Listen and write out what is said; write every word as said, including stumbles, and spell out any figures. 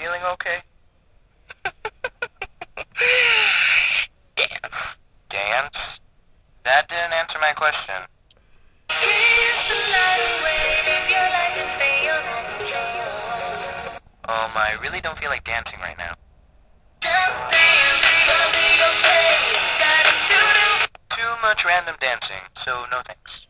feeling okay? Dance. Dance? That didn't answer my question. Um, I really don't feel like dancing right now. Too much random dancing, so no thanks.